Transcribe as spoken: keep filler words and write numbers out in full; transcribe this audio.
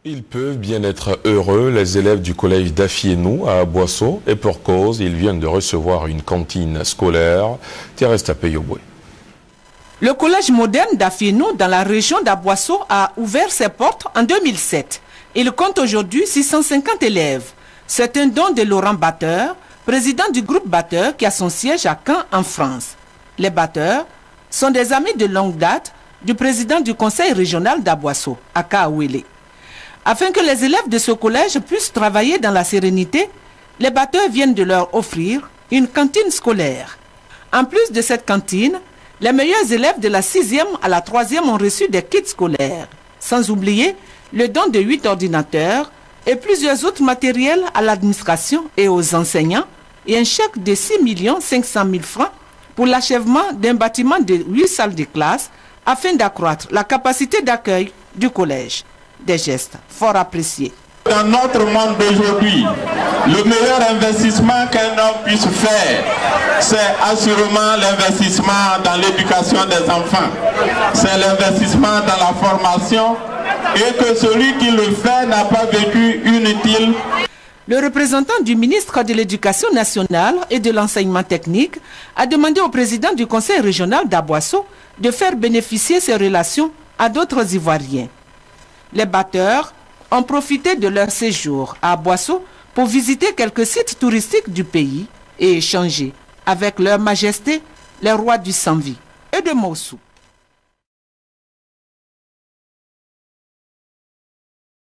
Ils peuvent bien être heureux, les élèves du collège d'Afienou à Boisseau, et pour cause, ils viennent de recevoir une cantine scolaire. Thérèse Tapeyoboué. Le collège moderne d'Afienou dans la région d'Aboisseau a ouvert ses portes en deux mille sept. Il compte aujourd'hui six cent cinquante élèves. C'est un don de Laurent Batteur, président du groupe Batteur qui a son siège à Caen en France. Les Batteurs sont des amis de longue date du président du conseil régional d'Aboisseau, Aka Awele. Afin que les élèves de ce collège puissent travailler dans la sérénité, les Batteurs viennent de leur offrir une cantine scolaire. En plus de cette cantine, les meilleurs élèves de la sixième à la troisième ont reçu des kits scolaires, sans oublier le don de huit ordinateurs et plusieurs autres matériels à l'administration et aux enseignants et un chèque de six millions cinq cent mille francs pour l'achèvement d'un bâtiment de huit salles de classe afin d'accroître la capacité d'accueil du collège. Des gestes fort appréciés. Dans notre monde d'aujourd'hui, le meilleur investissement qu'un homme puisse faire, c'est assurément l'investissement dans l'éducation des enfants. C'est l'investissement dans la formation et que celui qui le fait n'a pas vécu inutile. Le représentant du ministre de l'Éducation nationale et de l'enseignement technique a demandé au président du conseil régional d'Aboisseau de faire bénéficier ces relations à d'autres Ivoiriens. Les Batteurs ont profité de leur séjour à Aboisseau pour visiter quelques sites touristiques du pays et échanger avec leur majesté, les rois du Sanvi et de Mossou.